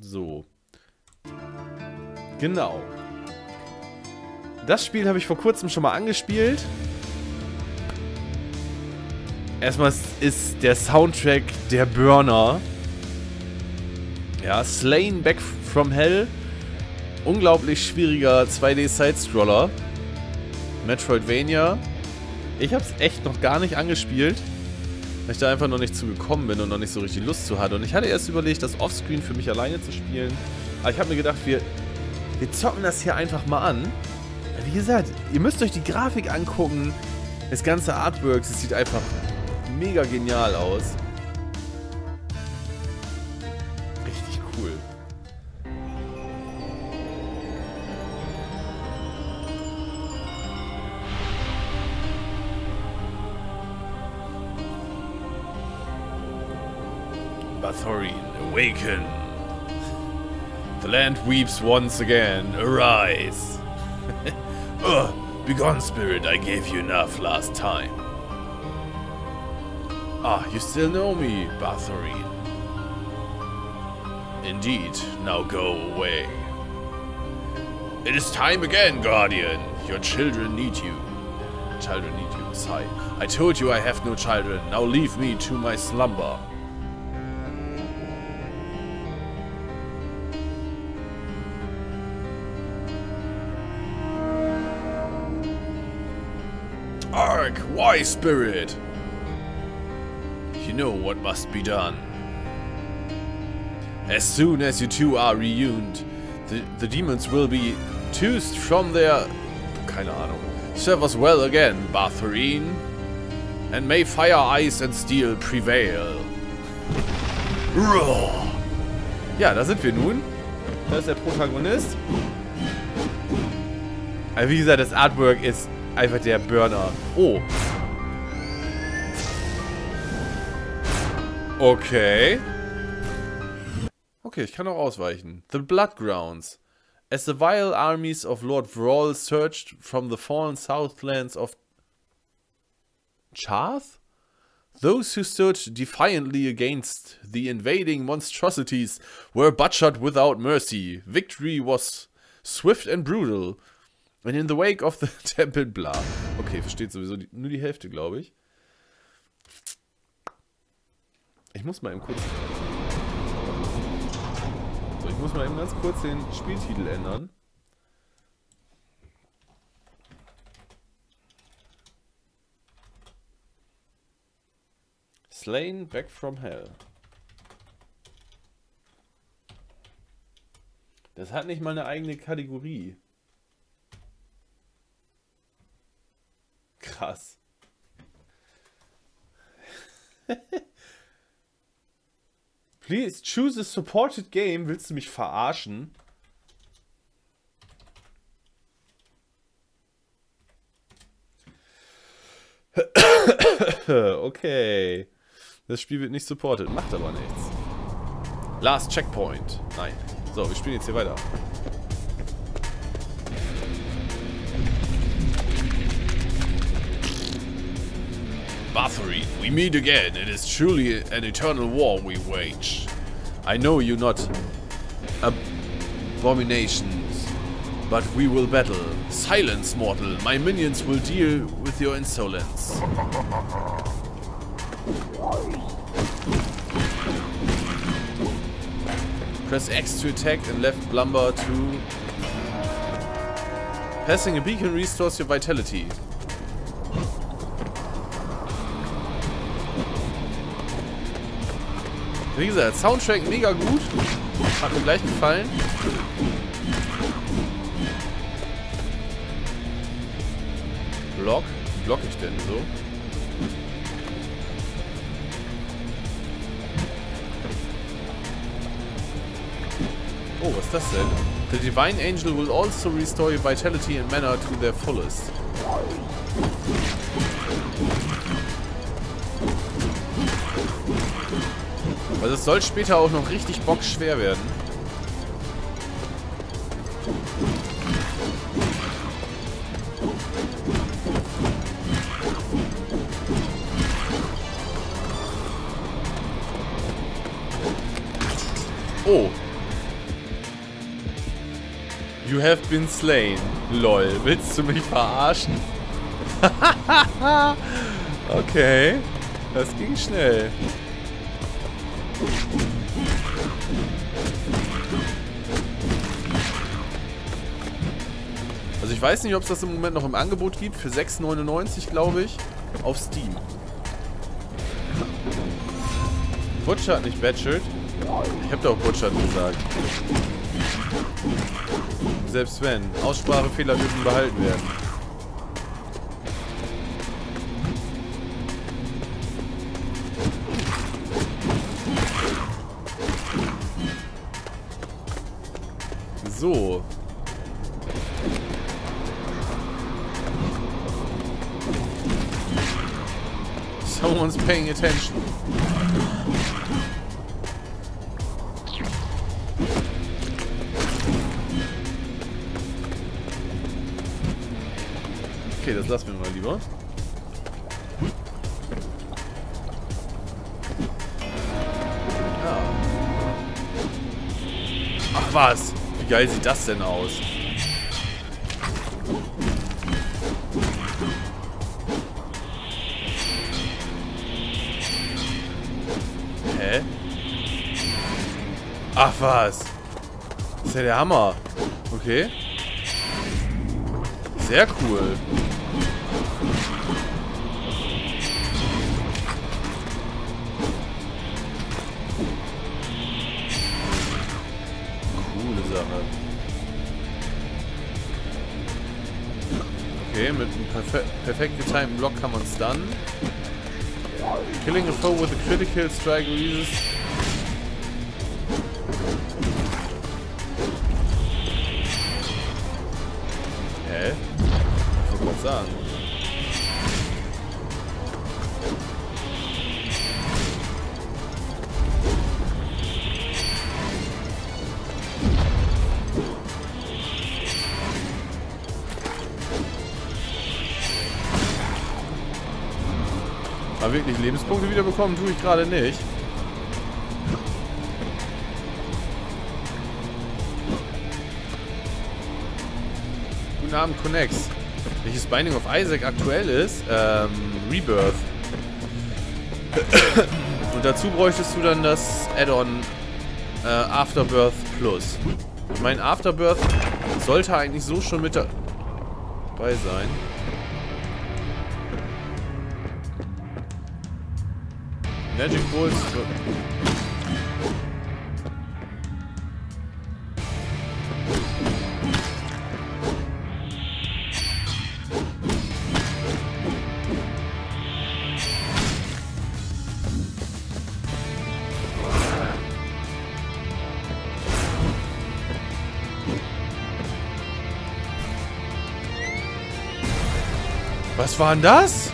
So. Genau. Das Spiel habe ich vor kurzem schon mal angespielt. Erstmal ist der Soundtrack der Burner. Ja, Slain Back from Hell. Unglaublich schwieriger 2D-Side-Scroller. Metroidvania. Ich habe es echt noch gar nicht angespielt, weil ich da einfach noch nicht zugekommen bin und noch nicht so richtig Lust zu hatte. Und ich hatte erst überlegt, das Offscreen für mich alleine zu spielen. Aber ich habe mir gedacht, wir zocken das hier einfach mal an. Wie gesagt, ihr müsst euch die Grafik angucken. Das ganze Artwork, das sieht einfach mega genial aus. Richtig cool. Bathory, awaken. The land weeps once again. Arise. Begone, spirit. I gave you enough last time. Ah, you still know me, Bathory. Indeed. Now go away. It is time again, Guardian. Your children need you. Children need you. Sigh. I told you I have no children. Now leave me to my slumber. Ark, why, spirit? You know what must be done. As soon as you two are reunited, the demons will be tossed from their... keine Ahnung. Serve us well again, Bathorin. And may fire, ice and steel prevail. Roar. Ja, da sind wir nun. Da ist der Protagonist. Aber wie gesagt, das Artwork ist einfach der Burner. Oh. Okay. Okay, ich kann auch ausweichen. The Bloodgrounds. As the vile armies of Lord Vrawl surged from the fallen southlands of Charth, those who stood defiantly against the invading monstrosities were butchered without mercy. Victory was swift and brutal. And in the wake of the temple, bla. Okay, versteht sowieso nur die Hälfte, glaube ich. Ich muss mal eben kurz... So, ich muss mal eben ganz kurz den Spieltitel ändern. Slain Back from Hell. Das hat nicht mal eine eigene Kategorie. Krass. Please choose a supported game. Willst du mich verarschen? Okay. Das Spiel wird nicht supported. Macht aber nichts. Last Checkpoint. Nein. So, wir spielen jetzt hier weiter. Bathory, we meet again. It is truly an eternal war we wage. I know you not abominations, but we will battle. Silence, mortal. My minions will deal with your insolence. Press X to attack and left lumbar to... Passing a beacon restores your vitality. Wie gesagt, Soundtrack mega gut. Hat mir gleich gefallen. Block? Wie block ich denn so? Oh, was ist das denn? The Divine Angel will also restore your vitality and mana to their fullest. Also es soll später auch noch richtig bockschwer werden. Oh. You have been slain. Lol. Willst du mich verarschen? Okay. Das ging schnell. Also ich weiß nicht, ob es das im Moment noch im Angebot gibt. Für 6,99 glaube ich. Auf Steam. Butchert, nicht Batshert. Ich habe doch Butchert gesagt. Selbst wenn. Aussprachefehler dürfen behalten werden. So. Someone's paying attention. Okay, das lassen wir mal lieber. Ja. Ach was? Wie geil sieht das denn aus? Hä? Ach was? Das ist ja der Hammer. Okay. Sehr cool. Coole Sache. Okay, mit einem perfekt getimten Block kann man stunnen. Killing a foe with a critical strike releases. Hä? Ich wollte gerade sagen. Aber wirklich Lebenspunkte wieder bekommen tue ich gerade nicht. Guten Abend, Connex. Welches Binding of Isaac aktuell ist? Rebirth. Und dazu bräuchtest du dann das Add-on Afterbirth Plus. Ich meine, Afterbirth sollte eigentlich so schon mit dabei sein. Magic Balls. Was war denn das?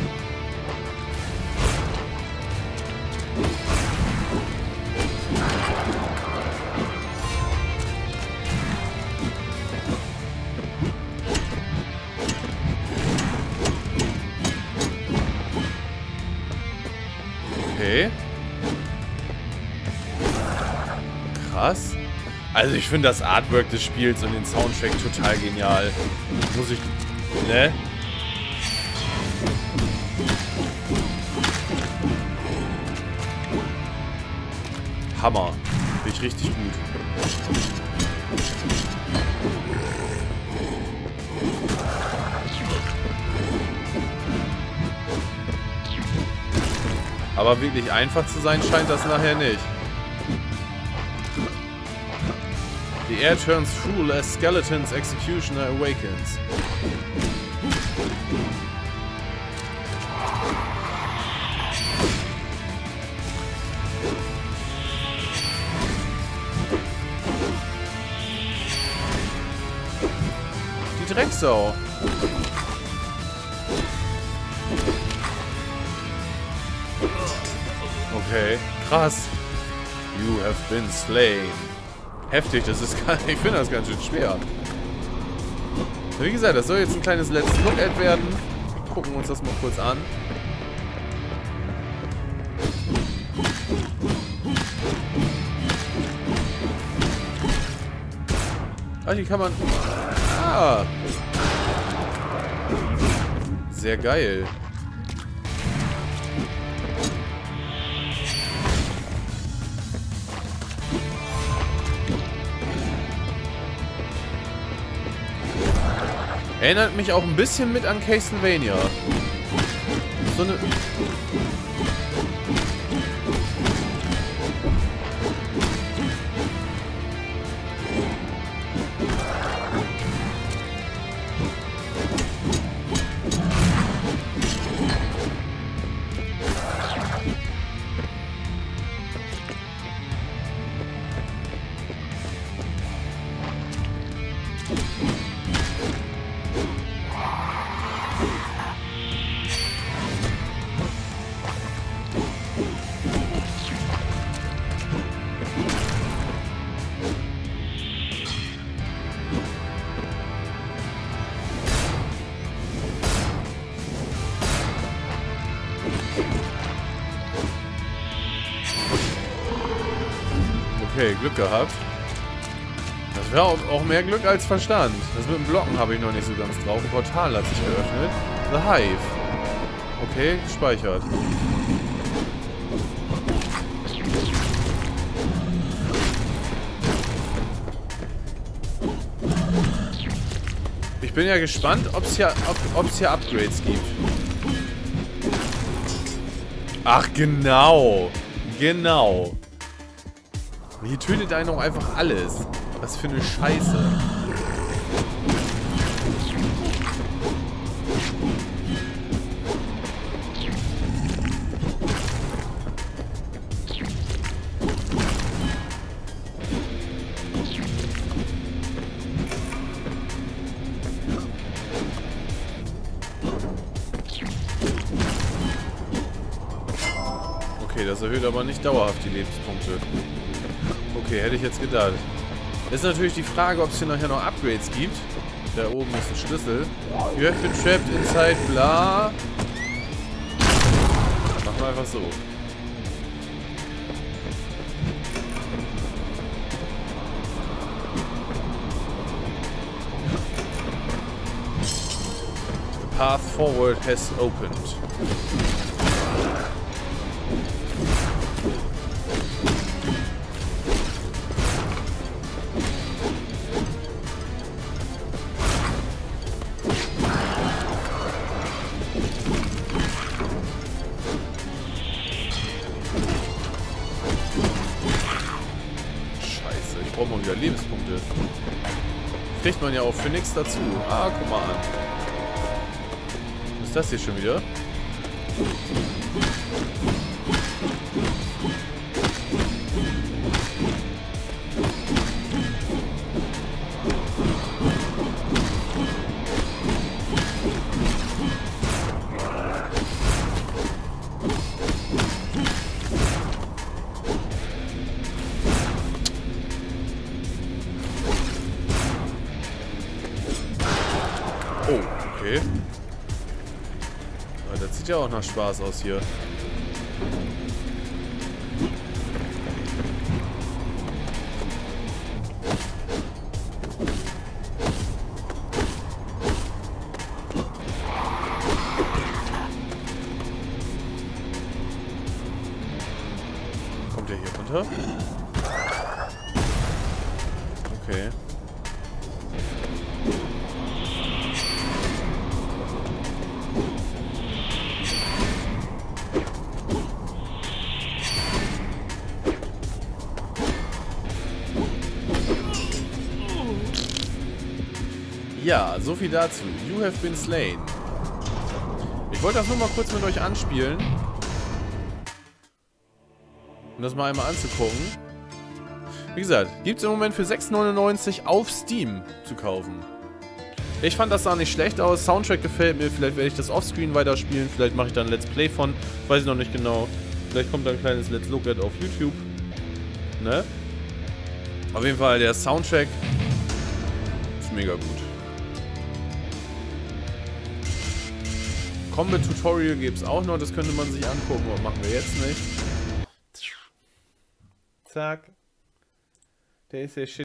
Okay. Krass. Also ich finde das Artwork des Spiels und den Soundtrack total genial. Muss ich... Ne? Hammer. Finde ich richtig gut. Aber wirklich einfach zu sein scheint das nachher nicht. The air turns full as Skeleton's executioner awakens. Die Drecksau. Okay, krass. You have been slain. Heftig, das ist gar, ich finde das ganz schön schwer. Wie gesagt, das soll jetzt ein kleines Let's Look-Ad werden. Gucken wir uns das mal kurz an. Ah, die kann man... Ah! Sehr geil. Erinnert mich auch ein bisschen mit an Castlevania. So eine... Okay, Glück gehabt. Das wäre auch mehr Glück als Verstand. Das mit dem Blocken habe ich noch nicht so ganz drauf. Ein Portal hat sich geöffnet. The Hive. Okay, gespeichert. Ich bin ja gespannt, ob es hier Upgrades gibt. Ach, genau. Genau. Hier tötet einen auch einfach alles. Was für eine Scheiße. Okay, das erhöht aber nicht dauerhaft die Lebenspunkte. Okay, hätte ich jetzt gedacht. Ist natürlich die Frage, ob es hier nachher noch Upgrades gibt. Da oben ist ein Schlüssel. You have been trapped inside bla. Machen wir einfach so. The path forward has opened. Braucht man wieder Lebenspunkte. Kriegt man ja auch für nichts dazu. Ah, guck mal an. Was ist das hier schon wieder? Oh, okay. Aber das sieht ja auch nach Spaß aus hier. Kommt der hier runter? Okay. Ja, so viel dazu. You have been slain. Ich wollte das nur mal kurz mit euch anspielen. Um das mal einmal anzugucken. Wie gesagt, gibt es im Moment für 6,99 auf Steam zu kaufen. Ich fand, das sah nicht schlecht aus. Soundtrack gefällt mir. Vielleicht werde ich das offscreen weiterspielen. Vielleicht mache ich dann ein Let's Play von. Weiß ich noch nicht genau. Vielleicht kommt dann ein kleines Let's Look at auf YouTube. Ne? Auf jeden Fall, der Soundtrack ist mega gut. Combat Tutorial gibt es auch noch, das könnte man sich angucken, aber machen wir jetzt nicht. Zack. Der ist ja shit.